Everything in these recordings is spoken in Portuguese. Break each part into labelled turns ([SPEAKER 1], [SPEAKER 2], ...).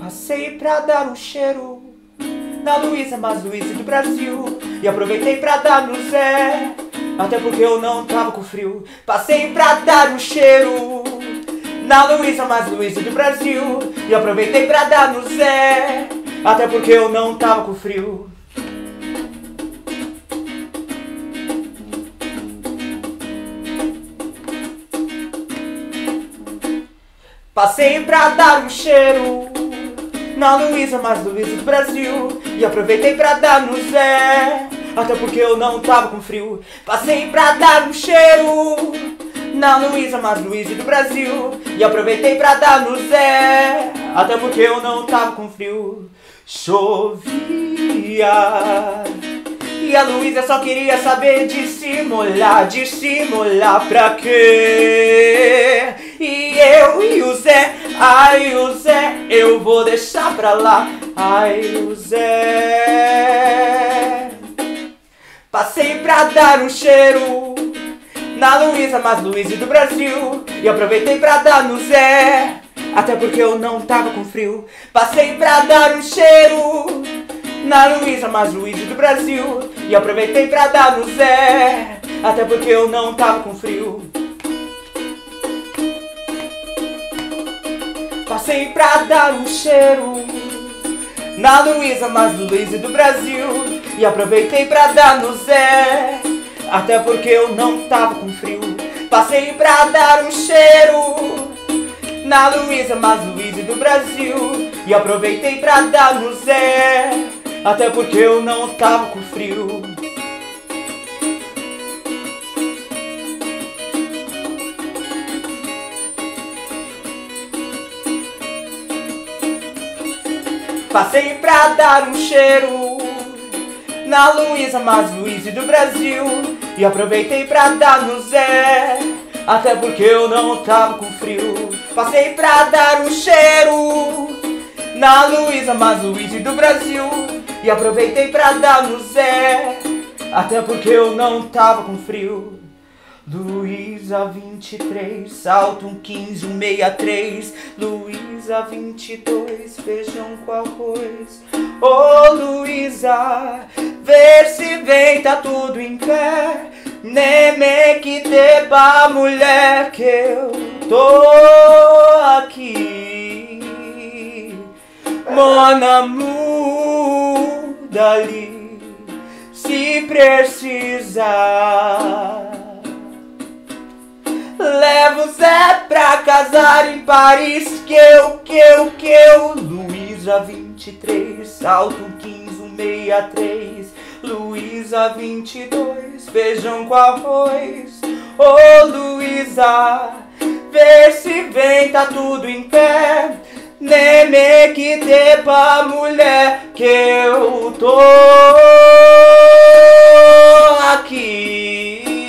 [SPEAKER 1] Passei pra dar um cheiro na Luísa, mas Luísa do Brasil, e aproveitei pra dar no Zé, até porque eu não tava com frio. Passei pra dar um cheiro na Luísa, mas Luísa do Brasil, e aproveitei pra dar no Zé, até porque eu não tava com frio. Passei pra dar um cheiro na Luísa, mas Luísa do Brasil, e aproveitei pra dar no Zé, até porque eu não tava com frio. Passei pra dar um cheiro na Luísa, mas Luísa do Brasil, e aproveitei pra dar no Zé, até porque eu não tava com frio. Chovia e a Luísa só queria saber de se molhar pra quê? E eu e o Zé, ai o Zé, eu vou deixar pra lá, ai o Zé. Passei pra dar um cheiro na Luísa, mas Luísa do Brasil, e aproveitei pra dar no Zé, até porque eu não tava com frio. Passei pra dar um cheiro na Luísa, mas Luísa do Brasil, e aproveitei pra dar no Zé, até porque eu não tava com frio. Passei pra dar um cheiro na Luísa, mas Luísa do Brasil, e aproveitei pra dar no Zé, até porque eu não tava com frio. Passei pra dar um cheiro na Luísa, mas Luísa do Brasil, e aproveitei pra dar no Zé, até porque eu não tava com frio. Passei pra dar um cheiro na Luísa, mas Luísa do Brasil, e aproveitei pra dar no Zé, até porque eu não tava com frio. Passei pra dar um cheiro na Luísa, mas Luísa do Brasil, e aproveitei pra dar no Zé, até porque eu não tava com frio. Luísa 23, salto um 15, um 63. Luísa 22, feijão com arroz. Ô Luísa, vê se vem, tá tudo em pé. Nem que deba mulher que eu tô aqui. Mon amour, dali, se precisar. Levo o Zé pra casar em Paris, que eu Luísa 23, salto um 15, um 63. Luísa 22, feijão com arroz. Ô Luísa, vê se vem, tá tudo em pé. Nem que deba mulher que eu tô aqui.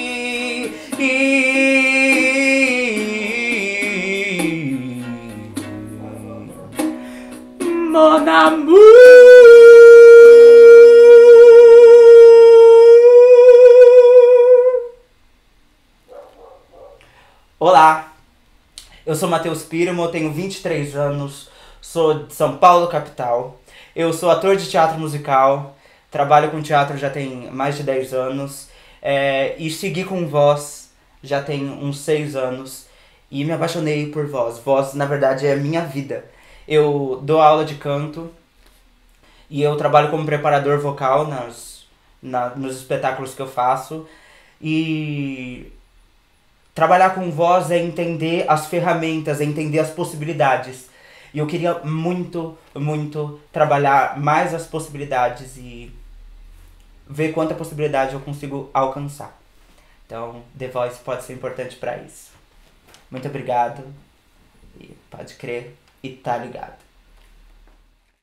[SPEAKER 1] Mon amour. Olá, eu sou Matheus Piramo, eu tenho 23 anos, sou de São Paulo, capital. Eu sou ator de teatro musical, trabalho com teatro já tem mais de 10 anos, e segui com voz já tem uns 6 anos, e me apaixonei por voz. Voz, na verdade, é a minha vida. Eu dou aula de canto e eu trabalho como preparador vocal nos espetáculos que eu faço. E trabalhar com voz é entender as ferramentas, é entender as possibilidades. E eu queria muito, muito trabalhar mais as possibilidades e ver quanta possibilidade eu consigo alcançar. Então, The Voice pode ser importante para isso. Muito obrigado e pode crer e tá ligado.